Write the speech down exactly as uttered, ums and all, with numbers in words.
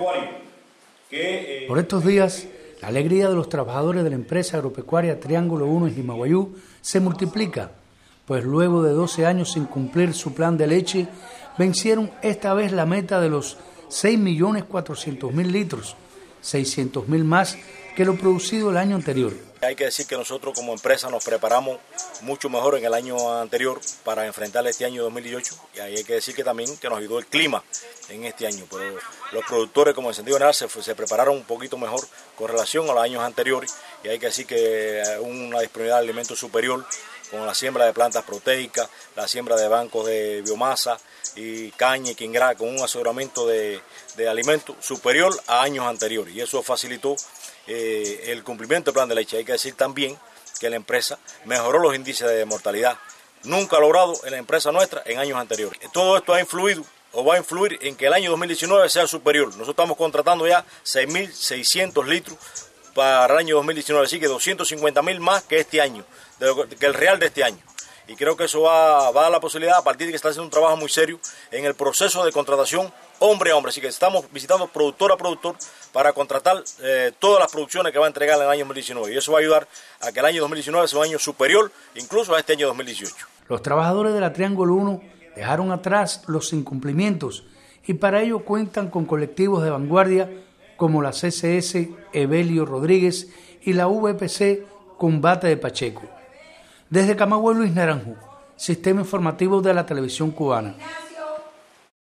Por estos días, la alegría de los trabajadores de la empresa agropecuaria Triángulo uno en Jimaguayú se multiplica, pues luego de doce años sin cumplir su plan de leche, vencieron esta vez la meta de los seis millones cuatrocientos mil litros, seiscientos mil más que lo producido el año anterior. Hay que decir que nosotros como empresa nos preparamos mucho mejor en el año anterior para enfrentar este año dos mil dieciocho, y ahí hay que decir que también que nos ayudó el clima en este año, pero los productores como en sentido general se, se prepararon un poquito mejor con relación a los años anteriores, y hay que decir que una disponibilidad de alimentos superior con la siembra de plantas proteicas, la siembra de bancos de biomasa y caña y quingrá, con un aseguramiento de, de alimentos superior a años anteriores, y eso facilitó eh, el cumplimiento del plan de leche. Hay que decir también que la empresa mejoró los índices de mortalidad, nunca ha logrado en la empresa nuestra en años anteriores. Todo esto ha influido o va a influir en que el año dos mil diecinueve sea superior. Nosotros estamos contratando ya seis mil seiscientos litros para el año dos mil diecinueve, así que doscientos cincuenta mil más que este año, de lo que el real de este año. Y creo que eso va, va a dar la posibilidad, a partir de que está haciendo un trabajo muy serio en el proceso de contratación hombre a hombre. Así que estamos visitando productor a productor para contratar eh, todas las producciones que va a entregar en el año dos mil diecinueve. Y eso va a ayudar a que el año dos mil diecinueve sea un año superior incluso a este año dos mil dieciocho. Los trabajadores de la Triángulo uno dejaron atrás los incumplimientos y para ello cuentan con colectivos de vanguardia como la C C S Evelio Rodríguez y la V P C Combate de Pacheco. Desde Camagüey, Luis Naranjo, Sistema Informativo de la Televisión Cubana.